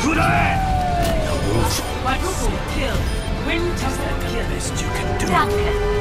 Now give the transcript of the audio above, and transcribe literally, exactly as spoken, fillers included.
食らえ。 Quadruple kill. Quintessence kill. Best you can do. Danke.